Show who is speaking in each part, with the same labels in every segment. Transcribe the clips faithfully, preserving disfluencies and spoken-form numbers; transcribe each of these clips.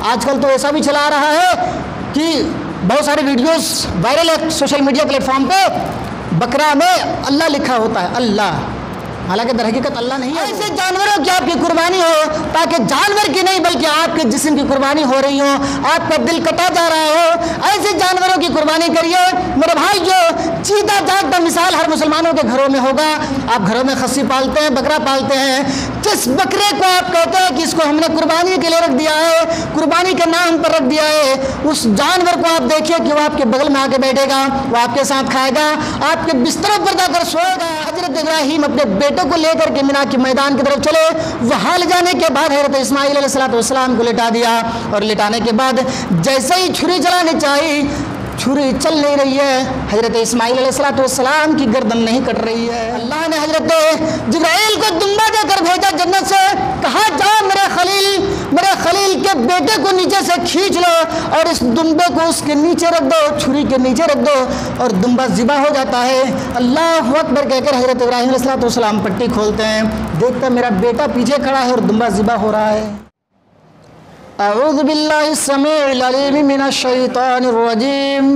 Speaker 1: آج کل تو ایسا بھی چلا رہا ہے کہ بہت سارے ویڈیوز وائرل ہے سوشل میڈیا پلیٹ فارم پہ، بکرا میں اللہ لکھا ہوتا ہے، اللہ، حالانکہ در حقیقت اللہ نہیں ہے۔ ایسے جانوروں کی آپ کی قربانی ہو، تاکہ جانور کی نہیں بلکہ آپ کے جسم کی قربانی ہو رہی ہو، آپ کا دل کٹا جا رہا ہو، ایسے جانوروں کی قربانی کریے میرے بھائی۔ جو چیتا جاگتا مثال ہر مسلمانوں کے گھروں میں ہوگا، آپ گھروں میں خصی پالتے ہیں، بکرا پالتے ہیں، جس بکرے کو آپ کہتے ہیں کہ اس کو ہم نے قربانی کے لیے رکھ دیا ہے، قربانی کے نام پر رکھ دیا ہے، اس جانور کو آپ دیکھیے کہ وہ آپ کے بغل میں آ کے بیٹھے گا، وہ آپ کے ساتھ کھائے گا، آپ کے بستروں پر جا کر سوئے گا۔ حضرت ابراہیم اپنے بیٹوں کو لے کر کے مینا کے میدان کی طرف چلے، وہاں لے جانے کے بعد حضرت اسماعیل علیہ السلام کو لٹا دیا، اور لٹانے کے بعد جیسے ہی چھری چلانی چاہیے چھری چل نہیں رہی ہے، حضرت اسماعیل علیہ السلام کی گردن نہیں کٹ رہی ہے۔ اللہ نے حضرت جبرائیل کو دمبا دے کر بھیجا جنت سے، کہا جاؤ میرے خلیل میرے خلیل کے بیٹے کو نیچے سے کھینچ لو اور اس دمبے کو اس کے نیچے رکھ دو، چھری کے نیچے رکھ دو، اور دمبا ذبح ہو جاتا ہے۔ اللہ اکبر کہہ کر حضرت ابراہیم علیہ السلام پٹی کھولتے ہیں، دیکھتا میرا بیٹا پیچھے کھڑا ہے اور دمبا ذبح ہو رہا ہے۔ اعوذ باللہ السمیع العلیم من الشیطان الرجیم،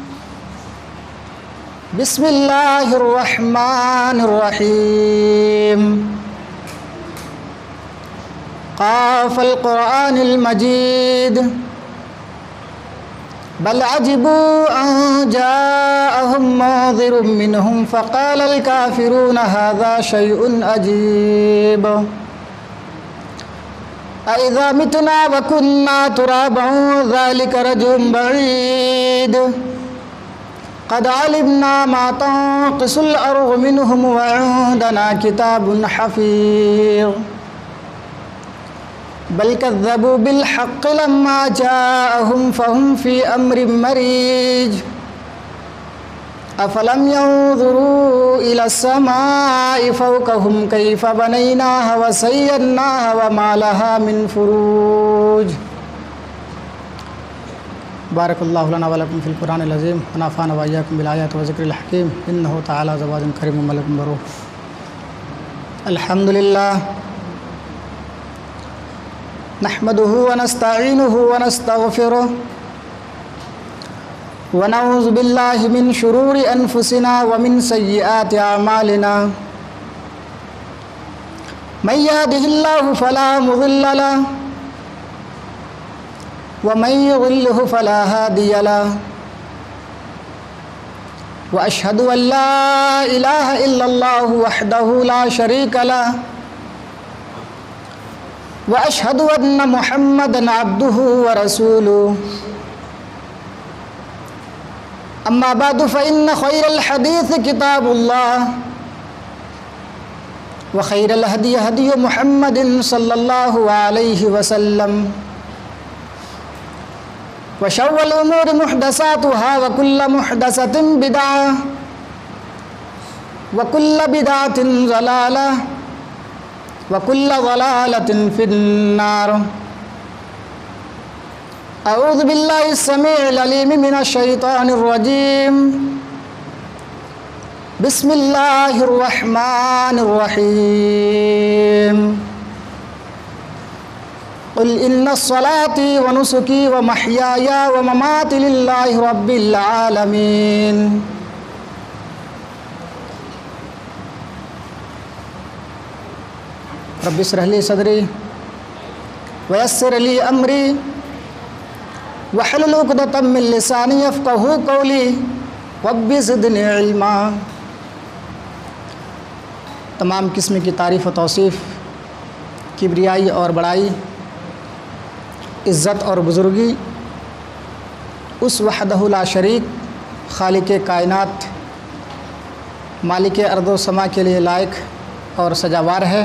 Speaker 1: بسم اللہ الرحمن الرحیم، قاف القرآن المجید، بل عجبوا ان جاءهم منذر منهم فقال الكافرون هذا شيء عجیب، أَإِذَا مِتْنَا وَكُنَّا تُرَابًا ذَلِكَ رَجْعٌ بَعِيدٌ قَدْ عَلِمْنَا مَا تَنقِصُ الْأَرْضُ مِنْهُمْ وَعِندَنَا كِتَابٌ حَفِيظٌ بَلْ كَذَّبُوا بِالْحَقِّ لَمَّا جَاءَهُمْ فَهُمْ فِي أَمْرٍ مَّرِيجٍ أَفَلَمْ يَنظُرُوا إِلَى السَّمَاءِ فَوْقَهُمْ كَيْفَ بَنَيْنَاهَا وَزَيَّنَّاهَا وَمَا لَهَا مِنْ فُرُوجٍ۔ بارک اللہ لنا ولکم فی القرآن العظیم، ونفعنا وإیاکم بالآیات والذکر الحکیم، انہ تعالی جواد کریم ملک بروح۔ الحمد للہ نحمده ونستعینه ونستغفره، ونعوذ باللہ من شرور انفسنا ومن سیئات اعمالنا، من یهده اللہ فلا مضل له ومن یضلل فلا ہادی له، واشہد ان لا الہ الا اللہ وحدہ لا شریک له، واشہد ان محمدا عبدہ ورسولہ، اما بعد فإن خیر الحدیث کتاب اللہ، وخیر الہدی ہدی محمد صلی اللہ علیہ وسلم، وشر الامور محدثاتها وكل محدثة بدعة وكل بدعة ضلالة وكل ضلالة في النار۔ اعوذ باللہ السمیع العلیم من الشیطان الرجیم، بسم اللہ الرحمن الرحیم، قل ان صلاتي ونسكي ومحياي ومماتي لله رب العالمين۔ رب اشرح لي صدري ويسر لي امري وحلل عقدۃ من لسانی یفقہوا قولی رب زدنی علما۔ تمام قسم کی تعریف و توصیف، کبریائی اور بڑائی، عزت اور بزرگی اس وحدہ لا شریک خالق کائنات مالک ارض و سما کے لیے لائق اور سزاوار ہے،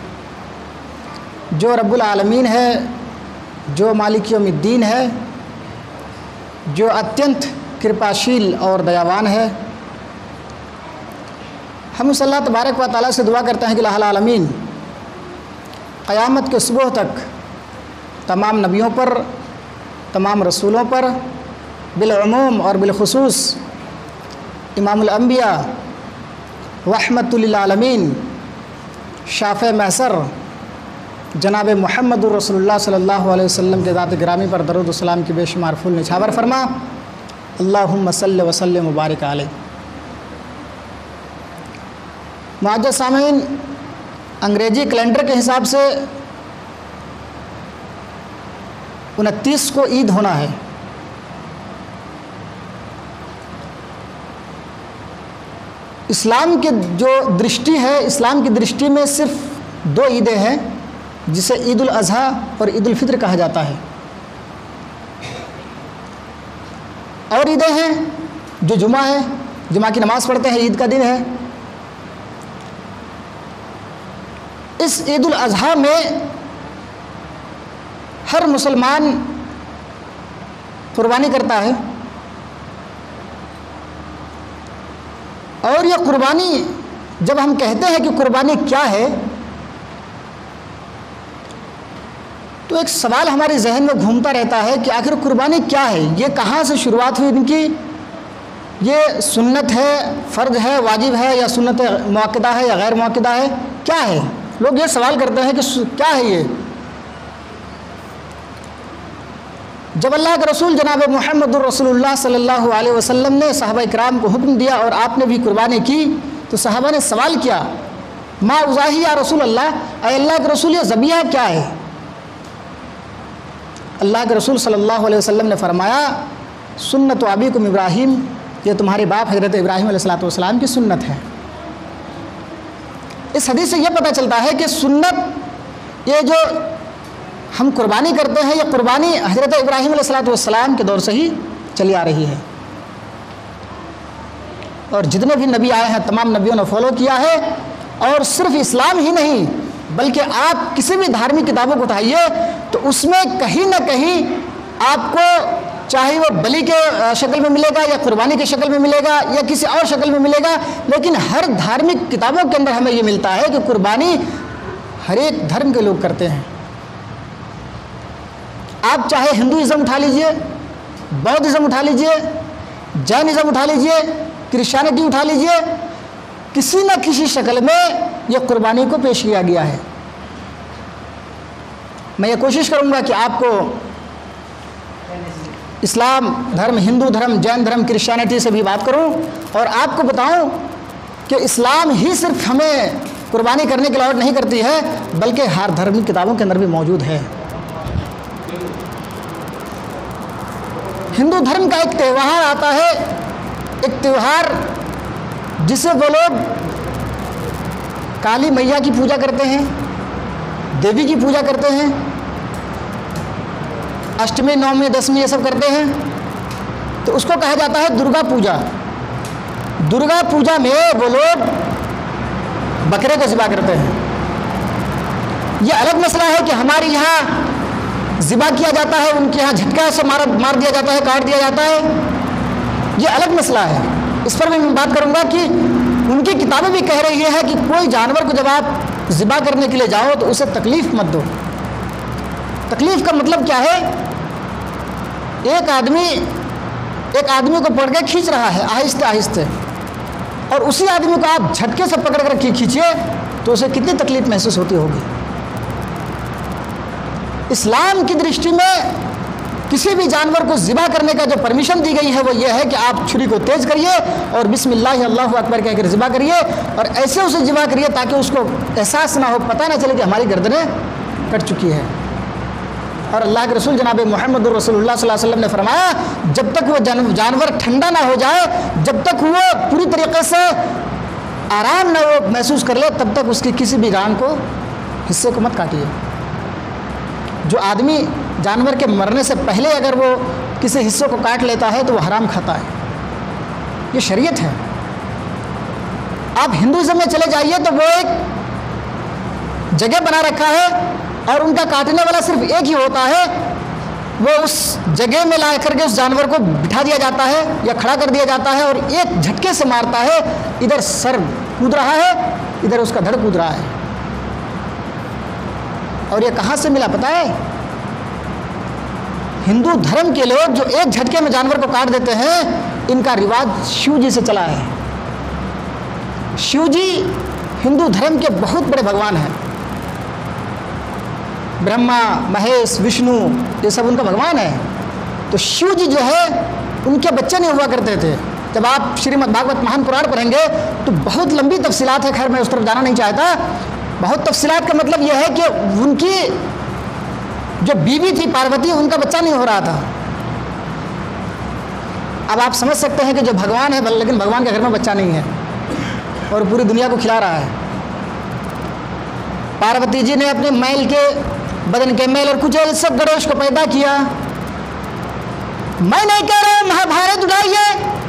Speaker 1: جو رب العالمین ہے، جو مالک یوم الدین ہے، جو اتینت کرپاشیل اور دیاوان ہے۔ ہم صلی اللہ تبارک و تعالیٰ سے دعا کرتے ہیں کہ الہ العالمین قیامت کے صبح تک تمام نبیوں پر، تمام رسولوں پر، بالعموم اور بالخصوص امام الانبیاء رحمت للعالمین، شافع محشر، जनाब मोहम्मद रसूलुल्लाह सल्लल्लाहु अलैहि वसल्लम के ज़ात गिरामी पर दरूद व सलाम की बेशुमार फूल निछावर फरमा। अल्लाहुम्मा सल्लि व सल्लिम मुबारक अलैहि। मुअज़्ज़ज़ सामीन, अंग्रेजी कैलेंडर के हिसाब से उनतीस को ईद होना है। इस्लाम के जो दृष्टि है, इस्लाम की दृष्टि में सिर्फ दो ईदें हैं जिसे ईद उल अज़हा और ईद उल फित्र कहा जाता है। और ईदें हैं जो जुमा है, जुमा की नमाज़ पढ़ते हैं, ईद का दिन है। इस ईद उल अज़हा में हर मुसलमान कुर्बानी करता है और यह कुर्बानी, जब हम कहते हैं कि कुर्बानी क्या है, तो एक सवाल हमारे जहन में घूमता रहता है कि आखिर कुर्बानी क्या है, ये कहाँ से शुरुआत हुई इनकी, ये सुन्नत है, फ़र्ज है, वाजिब है, या सुन्नत मुअक्कदा है या गैर मुअक्कदा है, क्या है? लोग ये सवाल करते हैं कि क्या है ये। जब अल्लाह के रसूल जनाब मोहम्मद रसूलुल्लाह सल्लल्लाहु अलैहि वसल्लम ने सहाबा इकराम को हुक्म दिया और आपने भी कुर्बानी की, तो सहाबा ने सवाल किया, मा उज़ाही या रसूल अल्लाह, ऐ अल्लाह के रसूल ये ज़बिया क्या है? अल्लाह के रसूल सल्लल्लाहु अलैहि वसल्लम ने फरमाया, सुन्नत अबीकुम इब्राहीम, ये तुम्हारे बाप हज़रत इब्राहीम अलैहिस्सलातु वस्सलाम की सुन्नत है। इस हदीस से यह पता चलता है कि सुन्नत, ये जो हम कुर्बानी करते हैं, ये कुर्बानी हज़रत इब्राहीम अलैहिस्सलातु वस्सलाम के दौर से ही चली आ रही है। और जितने भी नबी आए हैं तमाम नबियों ने फॉलो किया है। और सिर्फ इस्लाम ही नहीं, बल्कि आप किसी भी धार्मिक किताबों को उठाइए तो उसमें कहीं ना कहीं आपको, चाहे वो बलि के शक्ल में मिलेगा या कुर्बानी की शक्ल में मिलेगा या किसी और शक्ल में मिलेगा, लेकिन हर धार्मिक किताबों के अंदर हमें ये मिलता है कि कुर्बानी हर एक धर्म के लोग करते हैं। आप चाहे हिंदुइज़्म उठा लीजिए, बौद्धिज़्म उठा लीजिए, जैनिज़्म उठा लीजिए, क्रिश्चियनिटी उठा लीजिए, किसी न किसी शक्ल में यह कुर्बानी को पेश किया गया है। मैं ये कोशिश करूंगा कि आपको इस्लाम धर्म, हिंदू धर्म, जैन धर्म, क्रिश्चियनिटी से भी बात करूं और आपको बताऊं कि इस्लाम ही सिर्फ हमें कुर्बानी करने की लायक नहीं करती है, बल्कि हर धार्मिक किताबों के अंदर भी मौजूद है। हिंदू धर्म का एक त्यौहार आता है, एक त्यौहार जिसे वो लोग काली मैया की पूजा करते हैं, देवी की पूजा करते हैं, अष्टमी, नवमी, दसवीं ये सब करते हैं, तो उसको कहा जाता है दुर्गा पूजा। दुर्गा पूजा में वो लोग बकरे को ज़िबा करते हैं। ये अलग मसला है कि हमारे यहाँ ज़िबा किया जाता है, उनके यहाँ झटका से मार मार दिया जाता है, काट दिया जाता है, ये अलग मसला है। इस पर भी मैं बात करूंगा कि उनकी किताबें भी कह रही है कि कोई जानवर को जब आप ज़िबा करने के लिए जाओ तो उसे तकलीफ़ मत दो। तकलीफ़ का मतलब क्या है? एक आदमी एक आदमी को पकड़ के खींच रहा है आहिस्ते आहिस्ते, और उसी आदमी को आप झटके से पकड़ कर खींचिए तो उसे कितनी तकलीफ़ महसूस होती होगी। इस्लाम की दृष्टि में किसी भी जानवर को ज़िबा करने का जो परमिशन दी गई है वो ये है कि आप छुरी को तेज़ करिए और बिस्मिल्लाह अल्लाहु अकबर कहकर ज़िबा करिए, और ऐसे उसे ज़िबा करिए ताकि उसको एहसास ना हो, पता ना चले कि हमारी गर्दनें कट चुकी है। और अल्लाह के रसूल जनाब मोहम्मद रसूलुल्लाह सल्लल्लाहु अलैहि वसल्लम ने फरमाया, जब तक वो जान, जानवर ठंडा ना हो जाए, जब तक वो पूरी तरीके से आराम ना वो महसूस कर ले, तब तक उसकी किसी भी रान को, हिस्से को मत काटिए। जो आदमी जानवर के मरने से पहले अगर वो किसी हिस्से को काट लेता है तो वो हराम खाता है। ये शरीयत है। आप हिंदुइज्म में चले जाइए तो वो एक जगह बना रखा है और उनका काटने वाला सिर्फ एक ही होता है। वो उस जगह में ला करके उस जानवर को बिठा दिया जाता है या खड़ा कर दिया जाता है और एक झटके से मारता है। इधर सर कूद रहा है, इधर उसका धड़ कूद रहा है। और ये कहाँ से मिला पता है? हिंदू धर्म के लोग जो एक झटके में जानवर को काट देते हैं, इनका रिवाज शिव जी से चला है। शिव जी हिंदू धर्म के बहुत बड़े भगवान हैं। ब्रह्मा, महेश, विष्णु, ये सब उनका भगवान है। तो शिव जी जो है उनके बच्चे नहीं हुआ करते थे। जब आप श्रीमद् भागवत महान पुराण पढ़ेंगे तो बहुत लंबी तफसीलात है, खैर मैं उस तरफ जाना नहीं चाहता। बहुत तफसीलात का मतलब यह है कि उनकी जो बीवी थी पार्वती, उनका बच्चा नहीं हो रहा था। अब आप समझ सकते हैं कि जो भगवान है, लेकिन भगवान के घर में बच्चा नहीं है और पूरी दुनिया को खिला रहा है। पार्वती जी ने अपने मैल के बदन के मैल और कुचैल सब गणेश को पैदा किया। मैं नहीं कह रहा हूं महाभारत उठाइए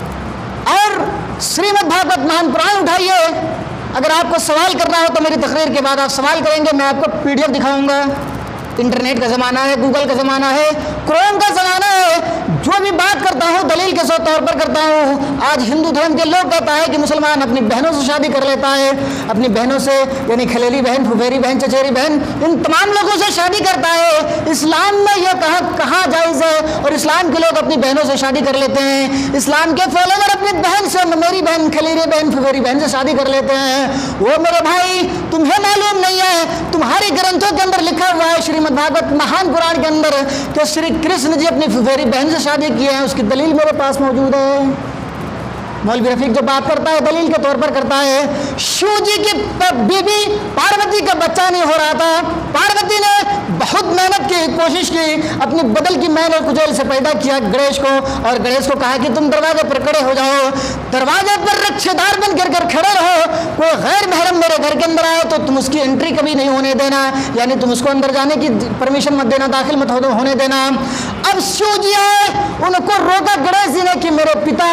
Speaker 1: और श्रीमद् भागवत महान पुराण उठाइए। अगर आपको सवाल करना हो तो मेरी तकरीर के बाद आप सवाल करेंगे, मैं आपको पीडीएफ दिखाऊंगा। इंटरनेट का ज़माना है, गूगल का ज़माना है, क्रोम का ज़माना है। जो भी बात करता हूँ दलील के सौ तौर पर करता हूँ। आज हिंदू धर्म के लोग कहता है कि मुसलमान अपनी बहनों से शादी कर लेता है, अपनी बहनों से यानी खलेली बहन, फुफेरी बहन, चचेरी बहन, इन तमाम लोगों से शादी करता है। इस्लाम में यह कहा कहाँ जायज़ है? और इस्लाम के लोग अपनी बहनों से शादी कर लेते हैं। इस्लाम के फॉलोवर अपनी बहन से, मेरी बहन, खलेरी बहन, फुफेरी बहन से शादी कर लेते हैं। वो मेरे भाई तुम्हें मालूम नहीं है, तुम्हारे ग्रंथों के अंदर लिखा हुआ है श्रीमद् भागवत महान पुराण के अंदर कि श्री कृष्ण जी अपनी फुफेरी बहन से शादी किए हैं। उसकी दलील मेरे पास मौजूद है। मौलवी रफीक जो बात करता है दलील के तौर पर करता है। शिव जी की बीबी पार्वती का बच्चा नहीं हो रहा था। पार्वती ने बहुत मेहनत की, कोशिश की, अपनी बदल की मैल और कुचैल से पैदा किया गणेश को, और गणेश को कहा कि तुम दरवाजे पर खड़े हो जाओ, दरवाजे पर रक्षेदार बन कर कर खड़े रहो। कोई गैर महरम मेरे घर के अंदर आए तो तुम उसकी एंट्री कभी नहीं होने देना, यानी तुम उसको अंदर जाने की परमिशन मत देना, दाखिल मत होने देना। अब शिव जी आए, उनको रोका गणेश जी ने कि मेरे पिता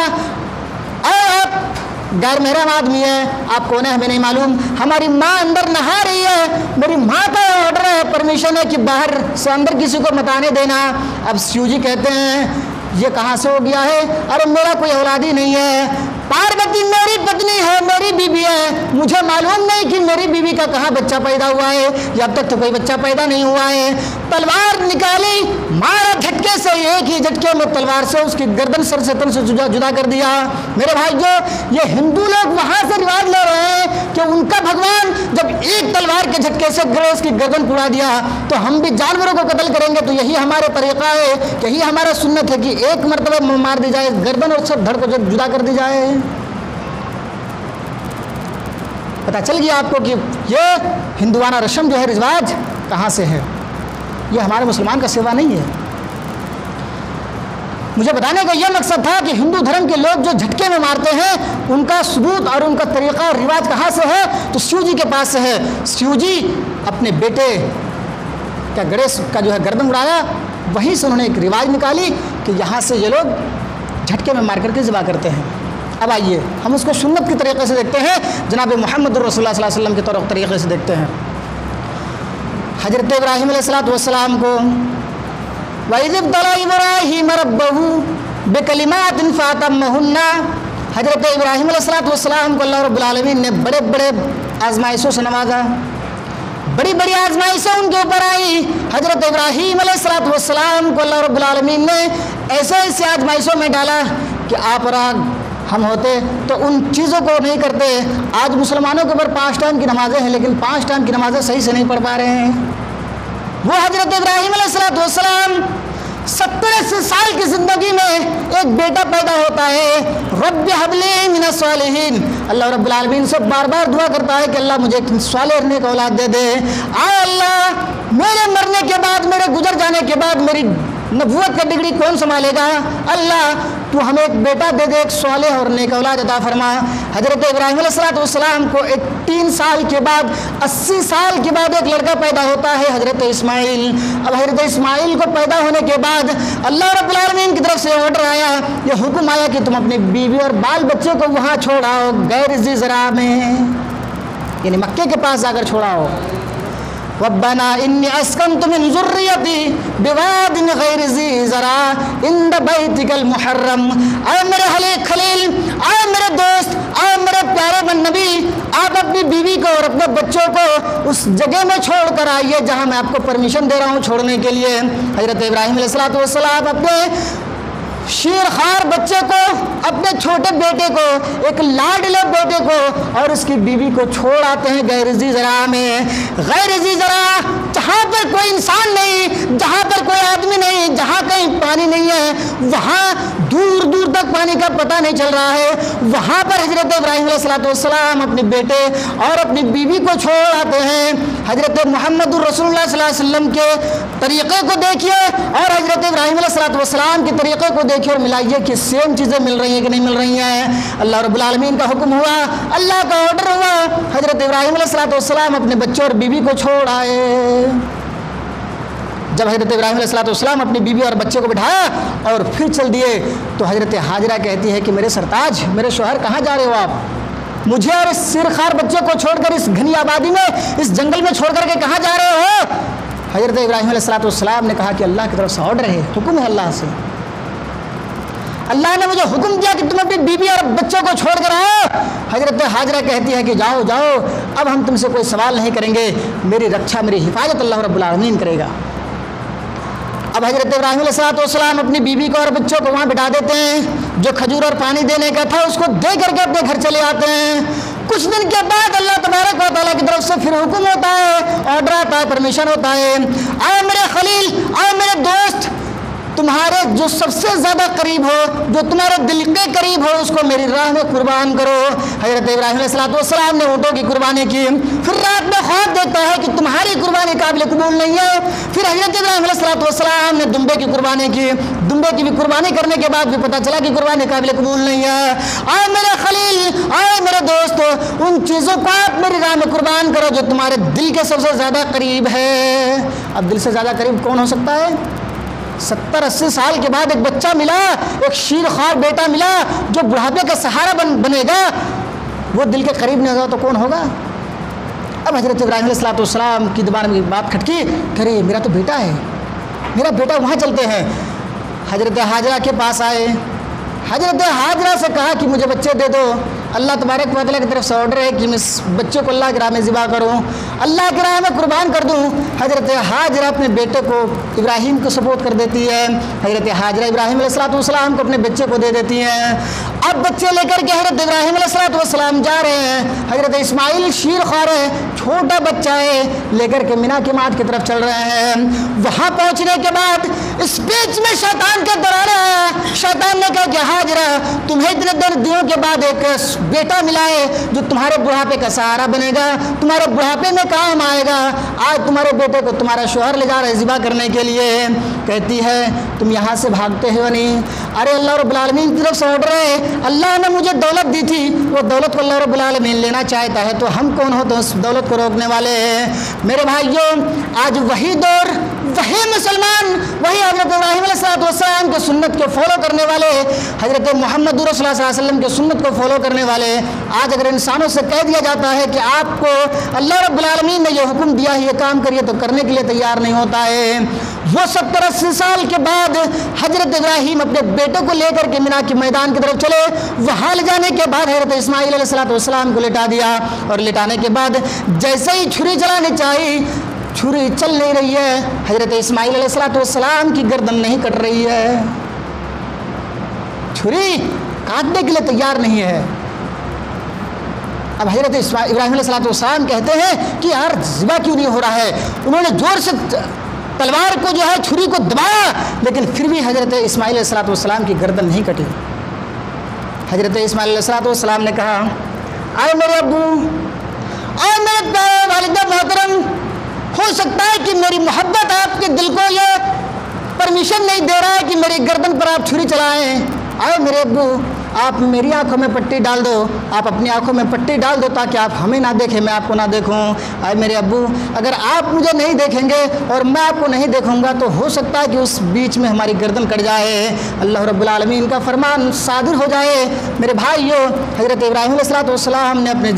Speaker 1: आप गैर महरम आदमी है, आप कौन है हमें नहीं मालूम, हमारी माँ अंदर नहा रही है, मेरी माँ का ऑर्डर है, परमिशन है कि बाहर से अंदर किसी को मत आने देना। अब शिव जी कहते हैं ये कहाँ से हो गया है? अरे मेरा कोई औलाद ही नहीं है, पार्वती मेरी पत्नी है, मेरी बीवी है, मुझे मालूम नहीं कि मेरी बीवी का कहाँ बच्चा पैदा हुआ है, जब तक तो कोई बच्चा पैदा नहीं हुआ है। तलवार निकाली, मारा झटके से, एक ही झटके में तलवार से उसकी गर्दन सर से तन से जुदा जुदा कर दिया। मेरे भाई जो ये हिंदू लोग वहाँ से रिवाज ले रहे हैं कि उनका भगवान जब एक तलवार के झटके से गणेश की गर्दन उड़ा दिया तो हम भी जानवरों को कत्ल करेंगे, तो यही हमारे तरीका है, यही हमारा सुन्नत है कि एक मरतबा मार दी जाए गर्दन और सब धड़ को जुदा कर दी जाए। पता चल गया आपको कि ये हिंदुआना रस्म जो है, रिवाज कहाँ से है। ये हमारे मुसलमान का सेवा नहीं है। मुझे बताने का यह मकसद था कि हिंदू धर्म के लोग जो झटके में मारते हैं उनका सबूत और उनका तरीक़ा और रिवाज कहाँ से है, तो शिव जी के पास से है। शिव जी अपने बेटे का गणेश का जो है गर्दन उड़ाया, वहीं से उन्होंने एक रिवाज निकाली कि यहाँ से ये लोग झटके में मार करके ज़िबा करते हैं। अब आइए हम उसको सुन्नत की तरीके से देखते हैं, जनाब मोहम्मद रसूलुल्लाह सल्लल्लाहु अलैहि वसल्लम के तौर तरीके से देखते हैं। हज़रत इब्राहीम अलैहिस्सलाम को वइज़ इब्तला इब्राहीम रब्बहू बिकलिमातिन फअतम्महुन्ना, हज़रत इब्राहीम अलैहिस्सलाम को अल्लाह रब्बुल आलमीन ने बड़े बड़े आजमाइशों से नवाजा, बड़ी बड़ी आजमाइशें उनके ऊपर आई। हज़रत इब्राहीम अलैहिस्सलाम को अल्लाह रब्बुल आलमीन ने ऐसे ऐसे आजमाइशों में डाला कि आप और आग हम होते तो उन चीज़ों को नहीं करते। आज मुसलमानों के ऊपर पाँच टाइम की नमाज़ें हैं, लेकिन पाँच टाइम की नमाज़ें सही से नहीं पढ़ पा रहे हैं। वो हज़रत इब्राहीम अलैहिस्सलाम सत्तर अस्सी साल की ज़िंदगी में एक बेटा पैदा होता है, रब्बि हबली मिनस सालिहीन, अल्लाह रब्बुल आलमीन से बार बार दुआ करता है कि अल्लाह मुझे एक सालेह नेक औलाद दे दे। आए अल्लाह मेरे मरने के बाद, मेरे गुजर जाने के बाद मेरी नबूवत का डिग्री कौन संभालेगा? अल्लाह तू हमें एक बेटा दे दे, एक सालेह और नेक औलाद अता फरमा। हज़रत इब्राहीम अलैहिस्सलाम को एक तीन साल के बाद, अस्सी साल के बाद एक लड़का पैदा होता है, हज़रत इस्माइल। अब हज़रत इस्माइल को पैदा होने के बाद अल्लाह रब्बुल आलमीन की तरफ से ऑर्डर आया, ये हुक्म आया कि तुम अपनी बीवी और बाल बच्चों को वहाँ छोड़ाओ, गैर ज़ी ज़रा में, यानी मक्के के पास जाकर छोड़ाओ। रब्बना इन्नी अस्कनतु मिन ज़ुर्रियती बिवादिन गैरि ज़ी ज़रा इंद बैतिकल मुहर्रम। आए मेरे हले खलील, आए मेरे दोस्त, आए मेरे प्यारे बन नबी, आप अपनी बीवी को और अपने बच्चों को उस जगह में छोड़ कर आइए जहाँ मैं आपको परमिशन दे रहा हूँ छोड़ने के लिए। हज़रत इब्राहीम अलैहिस्सलाम अपने شیرخوار بچے کو، اپنے چھوٹے بیٹے کو، ایک لاڈلے بیٹے کو اور اس کی بیوی کو چھوڑ آتے ہیں غیر ذی زرع میں. غیر ذی زرع جہاں پر کوئی انسان نہیں، جہاں پر کوئی آدمی نہیں، جہاں کہیں پانی نہیں ہے، وہاں دور دور تک پانی کا پتہ نہیں چل رہا ہے، وہاں پر حضرت ابراہیم علیہ الصلوۃ والسلام اپنے بیٹے اور اپنی بیوی کو چھوڑ آتے ہیں. حضرت محمد الرسول اللہ صلی اللہ علیہ وسلم کے طریقے کو دیکھیے اور حضرت ابراہیم علیہ الصلوۃ والسلام کے طریقے کو دیکھیے اور ملائیے کہ سیم چیزیں مل رہی ہیں کہ نہیں مل رہی ہیں. اللہ رب العالمین کا حکم ہوا، اللہ کا آرڈر ہوا، حضرت ابراہیم علیہ الصلوۃ والسلام اپنے بچوں اور بیوی کو چھوڑ آئے. جب حضرت ابراہیم علیہ الصلوۃ والسلام اپنی بیوی اور بچے کو بٹھایا اور پھر چل دیے تو حضرت ہاجرہ کہتی ہے کہ میرے سرتاج، میرے شوہر کہاں جا رہے ہو آپ؟ مجھے اور اس سیرخوار بچے کو چھوڑ کر اس گھنی آبادی میں، اس جنگل میں چھوڑ کر کے کہاں جا رہے ہو؟ حضرت ابراہیم علیہ الصلوۃ والسلام نے کہا کہ اللہ کی طرف سے آرڈر ہے، حکم ہے اللہ سے. اللہ نے مجھے حکم دیا کہ تم اپنی بیوی اور بچوں کو چھوڑ کر آؤ. حضرت ہاجرہ کہتی ہے کہ جاؤ جاؤ، اب ہم تم سے کوئی سوال نہیں کریں گے، میری رکشا، میری حفاظت اللہ رب العالمین کرے گا. اب حضرت ابراہیم علیہ الصلوۃ والسلام اپنی بیوی کو اور بچوں کو وہاں بٹھا دیتے ہیں. جو کھجور اور پانی دینے کا تھا اس کو دے کر کے اپنے گھر چلے آتے ہیں. کچھ دن کے بعد اللہ تبارک و تعالیٰ کی طرف سے پھر حکم ہوتا ہے، آرڈر آتا ہے، پرمیشن ہوتا ہے. آئے میرے خلیل، آئے میرے دوست، تمہارے جو سب سے زیادہ قریب ہو، جو تمہارے دل کے قریب ہو، اس کو میری راہ میں قربان کرو. حضرت ابراہیم علیہ الصلوۃ والسلام نے اونٹوں کی قربانی کی. پھر رات میں خواب دیکھتا ہے کہ تمہاری قربانی قابل قبول نہیں ہے. پھر حضرت ابراہیم علیہ الصلوۃ والسلام نے دمبے کی قربانی کی. دمبے کی بھی قربانی کرنے کے بعد بھی پتہ چلا کہ قربانی قابل قبول نہیں ہے. آئے میرے خلیل، آئے میرے دوست، ان چیزوں کو آپ میری راہ میں قربان کرو جو تمہارے دل کے سب سے زیادہ قریب ہے. اب دل سے زیادہ قریب کون ہو سکتا ہے؟ ستر اسی سال کے بعد ایک بچہ ملا، ایک شیرخوار بیٹا ملا جو بڑھاپے کا سہارا بن بنے گا. وہ دل کے قریب نہیں ہوگا تو کون ہوگا؟ اب حضرت ابراہیم علیہ الصلوۃ والسلام کی زبان میں بات کھٹکی، کرے میرا تو بیٹا ہے، میرا بیٹا، وہاں چلتے ہیں. حضرت ہاجرہ کے پاس آئے. حضرت ہاجرہ سے کہا کہ مجھے بچے دے دو. اللہ تبارک و تعالیٰ کی طرف سے آرڈر ہے کہ میں اس بچے کو اللہ کی راہ میں ذبح کروں، اللہ کی راہ میں قربان کر دوں. حضرت ہاجرہ اپنے بیٹے کو ابراہیم کو سپورٹ کر دیتی ہے. حضرت ہاجرہ ابراہیم علیہ الصلوۃ والسلام کو اپنے بچے کو دے دیتی ہیں. اب بچے لے کر کے حضرت ابراہیم علیہ الصلوۃ والسلام جا رہے ہیں. حضرت اسماعیل شیرخوار ہے، چھوٹا بچہ ہے، لے کر کے مینا کے مات کی طرف چل رہے ہیں. وہاں پہنچنے کے بعد اس بیچ میں شیطان کا دراڑا آیا. شیطان نے کہا کہ ہاجرہ، تمہیں اتنے دنوں کے بعد ایک بیٹا ملا ہے جو تمہارے بڑھاپے کا سہارا بنے گا، تمہارے بڑھاپے میں کام آئے گا. آج تمہارے بیٹے کو تمہارا شوہر لے جا رہا ہے ذبح کرنے کے لیے. کہتی ہے تم یہاں سے بھاگتے ہو نہیں؟ ارے اللہ رب العالمین کی طرف سے آرڈر ہے، اللہ نے مجھے دولت دی تھی، وہ دولت کو اللہ رب العالمین لینا چاہتا ہے تو ہم کون ہو تو اس دولت کو روکنے والے ہیں؟ میرے بھائیوں، آج وہی دور، وہی مسلمان، وہی حضرت ابراہیم علیہ الصلوۃ والسلام کے سنت کو فالو کرنے والے، حضرت محمد رسول اللہ صلی اللہ علیہ وسلم کے سنت کو فالو کرنے والے. آج اگر انسانوں سے کہہ دیا جاتا ہے کہ آپ کو اللہ رب العالمین نے یہ حکم دیا ہے یہ کام کریے تو کرنے کے لیے تیار نہیں ہوتا ہے. وہ ستر اسی سال کے بعد حضرت ابراہیم اپنے بیٹے کو لے کر کے مینا کے میدان کی طرف چلے. وہاں لے جانے کے بعد حضرت اسماعیل علیہ الصلوۃ والسلام کو لٹا دیا اور لٹانے کے بعد جیسے ہی چھری چلانی چاہیے چھری چل نہیں رہی ہے. حضرت اسماعیل علیہ الصلوۃ والسلام کی گردن نہیں کٹ رہی ہے، چھری کاٹنے کے لیے تیار نہیں ہے. اب حضرت ابراہیم علیہ الصلوۃ والسلام کہتے ہیں کہ یار ذبح کیوں نہیں ہو رہا ہے؟ انہوں نے زور سے تلوار کو جو ہے چھری کو دبایا لیکن پھر بھی حضرت اسماعیل علیہ الصلوۃ والسلام کی گردن نہیں کٹی. حضرت اسماعیل علیہ الصلوۃ والسلام نے کہا، آئے میرے ابو، آئے میرے پیارے والدہ محترم، ہو سکتا ہے کہ میری محبت آپ کے دل کو یہ پرمیشن نہیں دے رہا ہے کہ میری گردن پر آپ چھری چلائیں. آئے میرے ابو، آپ میری آنکھوں میں پٹی ڈال دو، آپ اپنی آنکھوں میں پٹی ڈال دو تاکہ آپ ہمیں نہ دیکھیں، میں آپ کو نہ دیکھوں. آئے میرے ابو، اگر آپ مجھے نہیں دیکھیں گے اور میں آپ کو نہیں دیکھوں گا تو ہو سکتا ہے کہ اس بیچ میں ہماری گردن کٹ جائے، اللہ رب العالمین کا فرمان صادر ہو جائے. میرے بھائیو، حضرت ابراہیم علیہ الصلوۃ والسلام نے اپنے جس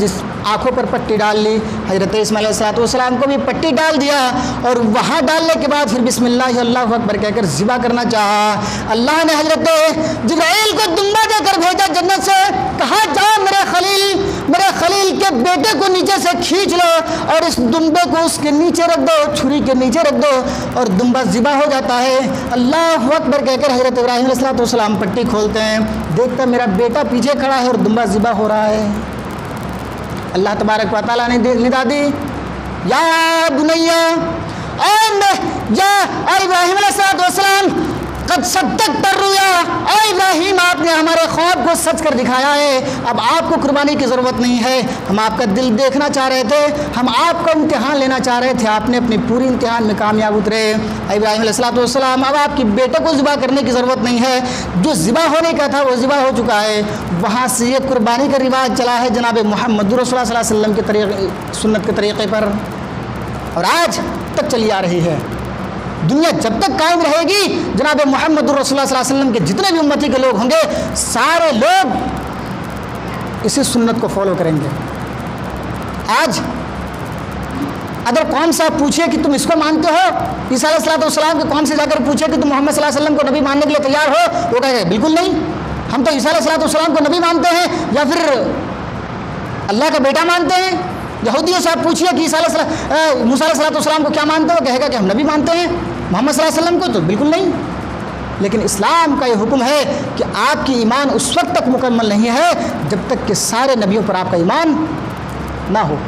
Speaker 1: आंखों पर पट्टी डाल ली। हज़रत इस्माइल अलैहिस्सलाम को भी पट्टी डाल दिया और वहाँ डालने के बाद फिर बिस्मिल्लाह अल्लाहु अकबर कहकर ज़िबा करना चाहा। अल्लाह ने हज़रत जिब्राइल को दुम्बा देकर भेजा जन्नत से, कहा जाओ मेरे खलील मेरे खलील के बेटे को नीचे से खींच लो और इस दुम्बे को उसके नीचे रख दो, छुरी के नीचे रख दो, और दुम्बा ज़िबा हो जाता है। अल्लाह अकबर कहकर हज़रत इब्राहीम अलैहिस्सलाम पट्टी खोलते हैं, देखता मेरा बेटा पीछे खड़ा है और दुम्बा ज़िबा हो रहा है। अल्लाह तबारक व तआला ने निदा दी, या बुनैया या इब्राहीम अलैहिस्सलाम कद सद्दक़्ता रुया, ऐ इब्राहीम आपने हमारे ख्वाब को सच कर दिखाया है, अब आपको कुर्बानी की ज़रूरत नहीं है। हम आपका दिल देखना चाह रहे थे, हम आपका इम्तिहान लेना चाह रहे थे, आपने अपने पूरी इम्तिहान में कामयाब उतरे। इब्राहीम अलैहिस्सलाम अब आपकी बेटे को ज़िबा करने की ज़रूरत नहीं है, जो ज़िबा होने का था वो ज़िबा हो चुका है। वहाँ से ये कुर्बानी का रिवाज चला है जनाब मोहम्मद रसूलुल्लाह सल्लल्लाहु अलैहि वसल्लम के तरीक़े सुन्नत के तरीक़े पर, और आज तक चली आ रही है। दुनिया जब तक कायम रहेगी जनाब मोहम्मद रसूलुल्लाह सल्लल्लाहु अलैहि वसल्लम के जितने भी उम्मती के लोग होंगे सारे लोग इसी सुन्नत को फॉलो करेंगे। आज अगर कौम साहब पूछे कि तुम इसको मानते हो, ईसा अलैहिस्सलाम के कौम से जाकर पूछे कि तुम मोहम्मद सल्लल्लाहु अलैहि वसल्लम को नबी मानने के लिए तैयार हो, वो कहेंगे बिल्कुल नहीं, हम तो ईसा अलैहिस्सलाम को नबी मानते हैं या फिर अल्लाह का बेटा मानते हैं। यहूदियों से आप पूछिए कि ईसा मूसा अलैहिस्सलाम को क्या मानते हो, कहेगा कि हम नबी मानते हैं, मोहम्मद सल्लल्लाहु अलैहि वसल्लम को तो बिल्कुल नहीं। लेकिन इस्लाम का ये हुक्म है कि आपकी ईमान उस वक्त तक मुकम्मल नहीं है जब तक कि सारे नबियों पर आपका ईमान ना हो।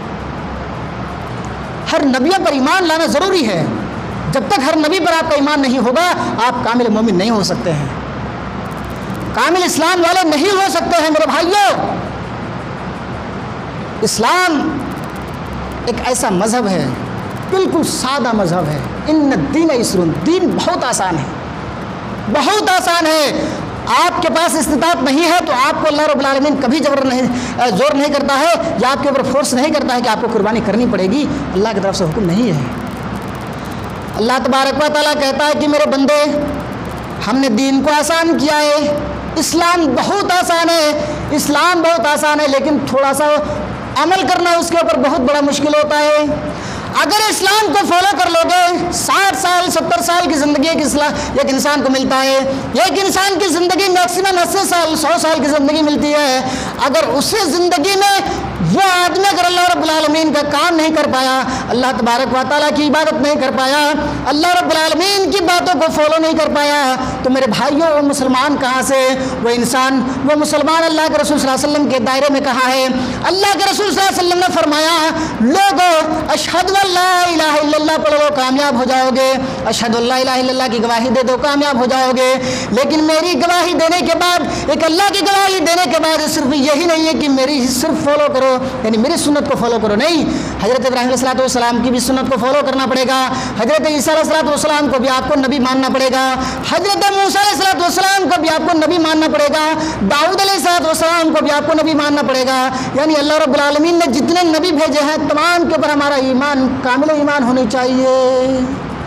Speaker 1: हर नबियों पर ईमान लाना ज़रूरी है। जब तक हर नबी पर आपका ईमान नहीं होगा आप कामिल मोमिन नहीं हो सकते हैं, कामिल इस्लाम वाले नहीं हो सकते हैं। मेरे भाइयों, इस्लाम एक ऐसा मज़हब है, बिल्कुल सादा मज़हब है। इन्न दीन यस्रुन, दीन बहुत आसान है, बहुत आसान है। आपके पास इस्तिताअत नहीं है तो आपको अल्लाह रब्बुल आलमीन कभी जबर नहीं जोर नहीं करता है या आपके ऊपर फोर्स नहीं करता है कि आपको कुर्बानी करनी पड़ेगी। अल्लाह की तरफ से हुक्म नहीं है। अल्लाह तबारक व तआला कहता है कि मेरे बंदे, हमने दीन को आसान किया है। इस्लाम बहुत आसान है, इस्लाम बहुत आसान है, लेकिन थोड़ा सा अमल करना उसके ऊपर बहुत बड़ा मुश्किल होता है। अगर इस्लाम को फॉलो कर लोगे, साठ साल सत्तर साल की ज़िंदगी एक इस्लाम एक इंसान को मिलता है। एक इंसान की ज़िंदगी मैक्सिमम अस्सी साल सौ साल की ज़िंदगी मिलती है। अगर उसी ज़िंदगी में वो आदमी अगर अल्लाह रब्बुल आलमीन का काम नहीं कर पाया, अल्लाह तबारक व तआला की इबादत नहीं कर पाया, अल्लाह रब्बुल आलमीन की बातों को फॉलो नहीं कर पाया, तो मेरे भाइयों वो मुसलमान कहाँ से, वो इंसान, वो मुसलमान अल्लाह के रसूल सल्लल्लाहु अलैहि वसल्लम के दायरे में कहाँ है। अल्लाह के रसूल सल्लल्लाहु अलैहि वसल्लम ने फरमाया, लोगों अशहदु अल्ला इलाहा इल्लल्लाह पढ़ो कामयाब हो जाओगे, अशहदु अल्ला इलाहा इल्लल्लाह की गवाही दे दो कामयाब हो जाओगे। लेकिन मेरी गवाही देने के बाद, एक अल्लाह की गवाही देने के बाद सिर्फ यही नहीं है कि मेरी सिर्फ फॉलो करो, यानी मेरी सुन्नत को फॉलो करो, नहीं, हज़रत इब्राहीम अलैहिस्सलाम की भी सुन्नत को फॉलो करना पड़ेगा। हज़रत ईसा अलैहिस्सलाम को भी आपको नबी मानना पड़ेगा। हज़रत मूसा अलैहिस्सलाम को भी आपको नबी मानना पड़ेगा। दाऊद अलैहिस्सलाम को भी आपको नबी मानना पड़ेगा। यानी अल्लाह रब्बुल आलमीन ने जितने नबी भेजे हैं तमाम के ऊपर हमारा ईमान कामिल ईमान होनी चाहिए।